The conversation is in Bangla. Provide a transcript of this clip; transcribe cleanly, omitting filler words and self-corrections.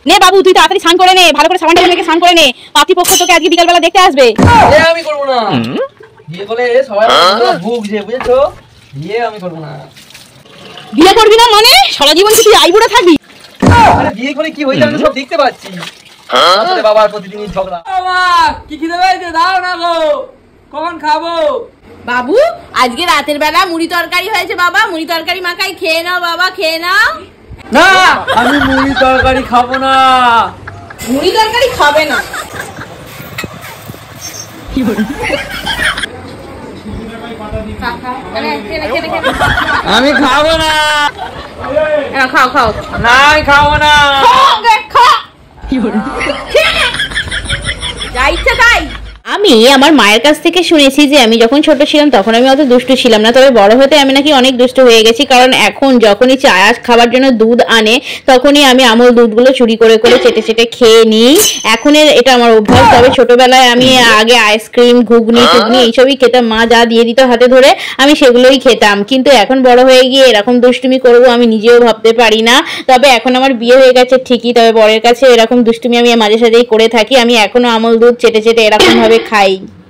নে বাবু তুই তাড়াতাড়ি স্নান করে নে, ভালো করে সাবান টাবান মেখে স্নান করে নে, পাত্রীপক্ষ তোকে আজকে বিকাল বেলা দেখতে আসবে। আমি করব না, বিয়ে বলে সবাই ভুগছে বুঝেছো, বিয়ে আমি করব না। বিয়ে করবি না মানে সারা জীবন কি তুই আইবুড়ো থাকবি? আরে বিয়ে করে কি হইছে আমি সব দেখতে পাচ্ছি। আসলে বাবার প্রতিদিনই ঝগড়া। বাবা কি খিদে পেয়েছে, দাও না গো, কখন খাবো? বাবু আজকে রাতের বেলা মুড়ি তরকারি হয়েছে বাবা, মুড়ি তরকারি মাখাই, খেয়ে নাও বাবা, খেয়ে নাও। না আমি মুড়ি তরকারি খাবো না। মুড়ি তরকারি খাবে না? আমি খাবো না। খাও খাও। না আমি খাবো না। যা ইচ্ছা তাই। আমি আমার মায়ের কাছ থেকে শুনেছি যে আমি যখন ছোট ছিলাম তখন আমি অত দুষ্টু ছিলাম না, তবে বড় হতে আমি নাকি অনেক দুষ্টু হয়ে গেছি। কারণ এখন যখনই চা খাবার জন্য দুধ আনে তখনই আমি আমল দুধগুলো চুরি করে করে চেটে চেটে খেয়ে নিই। এখন এটা আমার অভ্যাস। তবে ছোটবেলায় আমি আগে আইসক্রিম ঘুগনি টুগনি এইসবই খেতাম, মা যা দিয়ে দিত হাতে ধরে আমি সেগুলোই খেতাম। কিন্তু এখন বড় হয়ে গিয়ে এরকম দুষ্টুমি করবো আমি নিজেও ভাবতে পারি না। তবে এখন আমার বিয়ে হয়ে গেছে ঠিকই, তবে বরের কাছে এরকম দুষ্টুমি আমি মাঝে সাঝেই করে থাকি। আমি এখনো আমল দুধ চেটে চেটে এরকম ভাবে খাই।